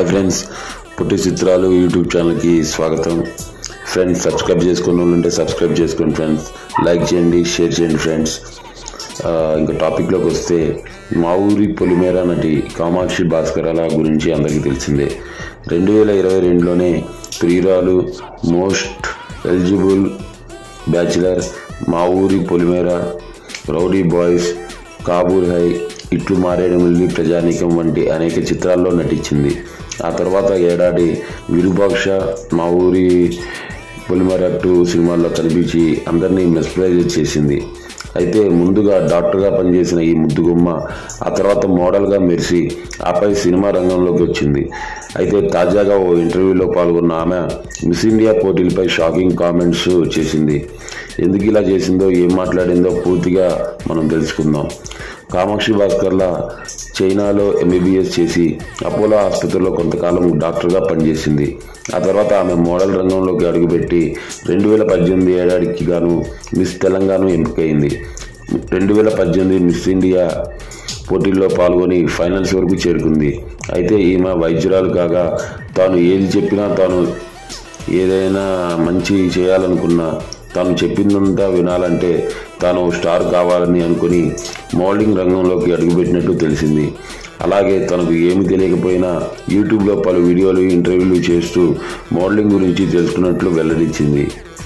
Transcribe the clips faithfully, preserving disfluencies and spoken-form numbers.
Hi friends, పుట్టి చిత్రాలు YouTube ఛానల్కి స్వాగతం. ఫ్రెండ్స్, సబ్స్క్రైబ్ చేసుకున్న వాళ్ళు ఉంటే సబ్స్క్రైబ్ చేసుకోండి ఫ్రెండ్స్. లైక్ చేయండి, షేర్ చేయండి ఫ్రెండ్స్. ఇంకా టాపిక్లోకి వస్తే, మా ఊరి పొలిమేర నటి కామాక్షి భాస్కరాల గురించి అందరికీ తెలిసిందే. రెండు వేల ఇరవై రెండులోనే ప్రియురాలు, most eligible bachelor, Maa Oori Polimera, rowdy boys, కాబూల్ హై, ఇట్లు మారేడుమిల్లి, ప్రజానీకం వంటి అనేక చిత్రాల్లో నటించింది. ఆ తర్వాత ఏడాది విరూపాక్ష, మా ఊరి పొలిమేర టూ సినిమాల్లో కనిపించి అందరినీ మెస్ప్రైజ్ చేసింది. అయితే ముందుగా డాక్టర్గా పనిచేసిన ఈ ముద్దుగుమ్మ ఆ తర్వాత మోడల్గా మెరిసి ఆపై సినిమా రంగంలోకి వచ్చింది. అయితే తాజాగా ఓ ఇంటర్వ్యూలో పాల్గొన్న ఆమె మిస్ ఇండియా పోటీలపై షాకింగ్ కామెంట్స్ చేసింది. ఎందుకు ఇలా చేసిందో, ఏం మాట్లాడిందో పూర్తిగా మనం తెలుసుకుందాం. కామాక్షి భాస్కర్ల చైనాలో ఎంబీబీఎస్ చేసి అపోలో ఆసుపత్రిలో కొంతకాలం డాక్టర్గా పనిచేసింది. ఆ తర్వాత ఆమె మోడల్ రంగంలోకి అడుగుపెట్టి రెండు వేల పద్దెనిమిది ఏడాదికి గాను మిస్ తెలంగాణ ఎంపికైంది. రెండు వేల పద్దెనిమిది మిస్ ఇండియా పోటీల్లో పాల్గొని ఫైనల్స్ వరకు చేరుకుంది. అయితే ఈమె వైద్యురాలు కాగా తాను ఏది చెప్పినా, తాను ఏదైనా మంచి చేయాలనుకున్నా, తాను చెప్పిందంతా వినాలంటే తాను స్టార్ కావాలని అనుకుని మోడలింగ్ రంగంలోకి అడుగుపెట్టినట్టు తెలిసింది. అలాగే తనకు ఏమి తెలియకపోయినా యూట్యూబ్లో పలు వీడియోలు, ఇంటర్వ్యూలు చేస్తూ మోడలింగ్ గురించి తెలుసుకున్నట్లు వెల్లడించింది.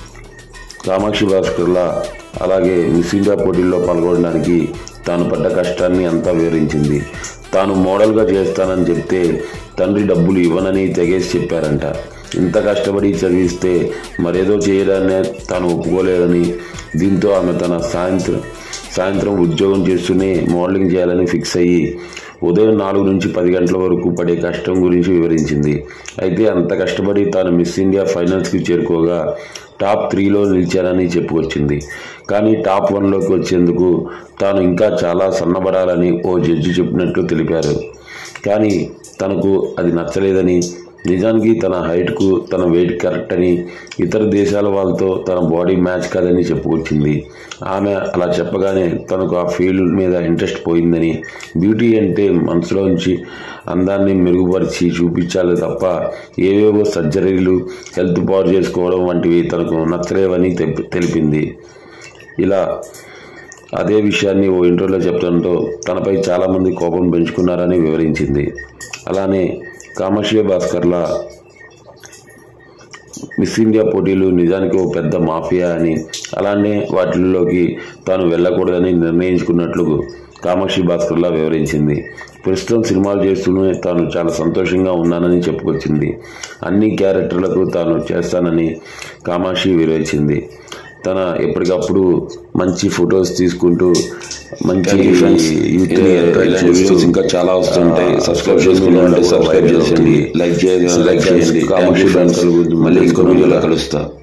కామాక్షి భాస్కర్ల అలాగే మిస్ ఇండియా పోటీల్లో పాల్గొనడానికి తాను పడ్డ కష్టాన్ని అంతా వివరించింది. తాను మోడల్గా చేస్తానని చెప్తే తండ్రి డబ్బులు ఇవ్వనని తెగేసి చెప్పారంట. ఇంత కష్టపడి చదివిస్తే మరేదో చేయడాన్నే తాను ఒప్పుకోలేదని, దీంతో ఆమె తన సాయంత్రం సాయంత్రం ఉద్యోగం చేస్తూనే మోడలింగ్ చేయాలని ఫిక్స్ అయ్యి ఉదయం నాలుగు నుంచి పది గంటల వరకు పడే కష్టం గురించి వివరించింది. అయితే అంత కష్టపడి తాను మిస్ ఇండియా ఫైనల్స్కి చేరుకోగా టాప్ త్రీలో నిలిచానని చెప్పుకొచ్చింది. కానీ టాప్ వన్లోకి వచ్చేందుకు తాను ఇంకా చాలా సన్నబడాలని ఓ జడ్జి చెప్పినట్లు తెలిపారు. కానీ తనకు అది నచ్చలేదని, నిజానికి తన హైట్కు తన వెయిట్ కరెక్ట్ అని, ఇతర దేశాల వాళ్ళతో తన బాడీ మ్యాచ్ కాదని చెప్పుకొచ్చింది. ఆమె అలా చెప్పగానే తనకు ఆ ఫీల్డ్ మీద ఇంట్రెస్ట్ పోయిందని, బ్యూటీ అంటే మనసులోంచి అందాన్ని మెరుగుపరిచి చూపించాలి తప్ప ఏవేవో సర్జరీలు, హెల్త్ పాడు చేసుకోవడం వంటివి తనకు నచ్చలేవని తెలిపింది. ఇలా అదే విషయాన్ని ఓ ఇంటర్వ్యూలో చెప్పడంతో తనపై చాలామంది కోపం పెంచుకున్నారని వివరించింది. అలానే కామాక్షి భాస్కర్ల మిస్ ఇండియా పోటీలు నిజానికి ఓ పెద్ద మాఫియా అని, అలానే వాటిల్లోకి తాను వెళ్ళకూడదని నిర్ణయించుకున్నట్లు కామాక్షి భాస్కర్ల వివరించింది. ప్రస్తుతం సినిమాలు చేస్తూనే తాను చాలా సంతోషంగా ఉన్నానని చెప్పుకొచ్చింది. అన్ని క్యారెక్టర్లకు తాను చేస్తానని కామాక్షి వివరించింది. తన ఎప్పటికప్పుడు మంచి ఫొటోస్ తీసుకుంటూ మంచి యూట్యూబ్ ఇంకా చాలా వస్తుంటాయి. సబ్స్క్రైబ్ చేసుకుంటే సబ్స్క్రైబ్ చేయండి, లైక్ చేయండి. కామాక్షి భాస్కర్ గురించి మళ్ళీ ఇంకో వీడియోలో కలుస్తా.